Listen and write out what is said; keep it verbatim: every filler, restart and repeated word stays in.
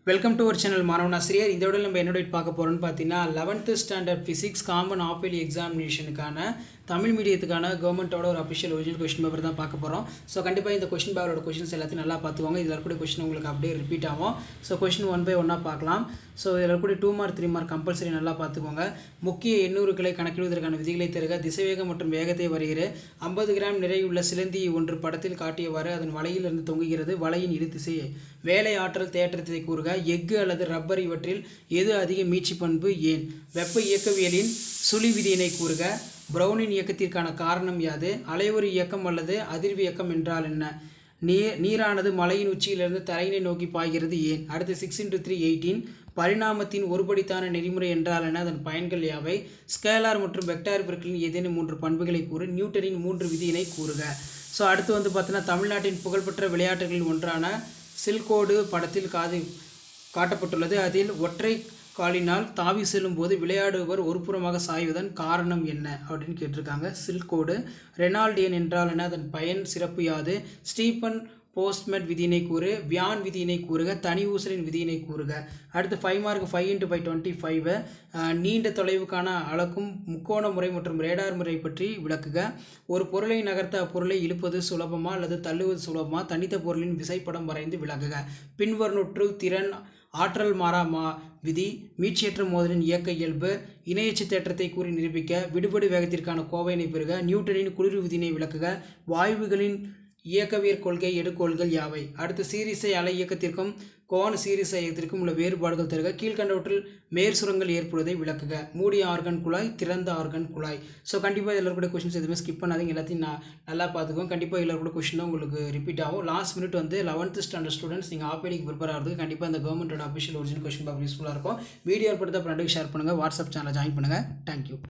Welcome to our channel மாணவன் ஆசிரியர். இந்த விட நம்ம என்னோட பார்க்க போகிறோம்னு பார்த்தீங்கன்னா eleventh standard physics common half yearly எக்ஸாமினேஷனுக்கான தமிழ் மீடியத்துக்கான கவர்மெண்ட்டோட ஒரு அஃபிஷியல் ஒரிஜினல் கொஸ்டின் பேப்பர் தான் பார்க்க போகிறோம். ஸோ கண்டிப்பாக இந்த கொஸ்டின் பேப்பரோட கொஸ்டின்ஸ் எல்லாத்தையும் நல்லா பார்த்துக்கோங்க. இதில் இருக்கக்கூடிய கொஸ்டின் உங்களுக்கு அப்படியே ரிப்பீட் ஆகும். ஸோ கொஸ்டின் ஒன் பை ஒன்னாக பார்க்கலாம். ஸோ இதில் இருக்கக்கூடிய two mark three mark compulsory நல்லா பார்த்துக்கோங்க. முக்கிய எண்ணூறுகளை கணக்கிடுவதற்கான விதிகளை தருக. திசைவேகம் மற்றும் வேகத்தை வரைகிற ஐம்பது கிராம் நிறையுள்ள சிலந்தி ஒன்று படத்தில் காட்டியவாறு அதன் வலையிலிருந்து தொங்குகிறது. வலையின் இரு திசை வேலை ஆற்றல் தேற்றத்தை கூறுக. எஃகு அல்லது ரப்பர் இவற்றில் எது அதிக மீட்சி பண்பு ஏன்? வெப்ப இயக்கவியலின் சுழி விதியினை கூறுக. ப்ரௌனின் இயக்கத்திற்கான காரணம் யாது? அலைவரு இயக்கம் அல்லது அதிர்வு இயக்கம் என்றால் என்ன? நீர் நீரானது மலையின் உச்சியிலிருந்து தரையினை நோக்கி பாய்கிறது ஏன்? அடுத்து சிக்ஸ் இன்ட்டு த்ரீ எயிட்டீன் பரிணாமத்தின் ஒருபடித்தான நெறிமுறை என்றால் என்ன? அதன் பயன்கள் யாவை? ஸ்கேலார் மற்றும் வெக்டார் பெருக்களின் ஏதேனும் மூன்று பண்புகளை கூறு. நியூட்டனின் மூன்று விதியினை கூறுக. ஸோ அடுத்து வந்து பார்த்தீங்கன்னா தமிழ்நாட்டின் புகழ்பெற்ற விளையாட்டுகளில் ஒன்றான சில்கோடு படத்தில் காது காட்டப்பட்டுள்ளது. அதில் ஒற்றை காலினால் தாவி செல்லும் போது விளையாடுபவர் ஒருபுறமாக சாய்வதன் காரணம் என்ன அப்படின்னு கேட்டிருக்காங்க. சில்கோடு. ரெனால்டியன் என்றால் என்ன? அதன் பயன் சிறப்பு யாது? ஸ்டீபன் போஸ்ட்மெட் விதியினை கூறு. வியான் விதியினை கூறுக. தனி ஊசலின் விதியினை கூறுக. அடுத்து five mark five into five twenty five நீண்ட தொலைவுக்கான அளக்கும் முக்கோண முறை மற்றும் ரேடார் முறை பற்றி விளக்குக. ஒரு பொருளை நகர்த்த அப்பொருளை இழுப்பது சுலபமா அல்லது தள்ளுவது சுலபமா? தனித்த பொருளின் விசைப்படம் வரைந்து விளக்குக. பின்வருவற்றுள் திறன் ஆற்றல் மாறா மா விதி, மீட்சியற்ற மோதலின் இயக்க இயல்பு, இணையச்சு தேற்றத்தை கூறி நிரூபிக்க. விடுபடு வேகத்திற்கான கோவையினை பெறுக. நியூட்டனின் குளிர் விதியினை விளக்குக. வாயுகளின் இயக்கவியற் கொள்கை எடுக்கோள்கள் யாவை? அடுத்து சீரிசை அலை இயக்கத்திற்கும் கோண சீரிசை இயக்கத்திற்கும் உள்ள வேறுபாடுகள் தருக. கீழ்கண்டவற்றில் மேற்சுரங்கள் ஏற்படுவதை விளக்குக. மூடிய ஆர்கன் குழாய், திறந்த ஆர்கன் குழாய். ஸோ கண்டிப்பாக இதில் இருக்கக்கூடிய கொஸ்டின்ஸ் எதுவுமே ஸ்கிப் பண்ணாதீங்க. எல்லாத்தையும் நான் நல்லா பார்த்துக்கோங்க. கண்டிப்பாக இதில் இருக்கக்கூடிய கொஸ்டின் தான் உங்களுக்கு ரிப்பீட் ஆகும். லாஸ்ட் மினிட் வந்து லெவன்த் ஸ்டாண்டர்ட் ஸ்டூடெண்ட்ஸ் நீங்கள் ஆப்பேடிக்கு ப்ரிப்பேர் ஆகிறதுக்கு கண்டிப்பாக இந்த கவர்மெண்டோட அஃபிஷியல் ஒரிஜினல் கொஸ்டின் பேப்பர் யூஸ்ஃபுல்லாக இருக்கும். வீடியோ படுத்த ஃப்ரெண்டுக்கு ஷேர் பண்ணுங்கள். வாட்ஸ்அப் சேனலை ஜாயின் பண்ணுங்கள். தேங்க்யூ.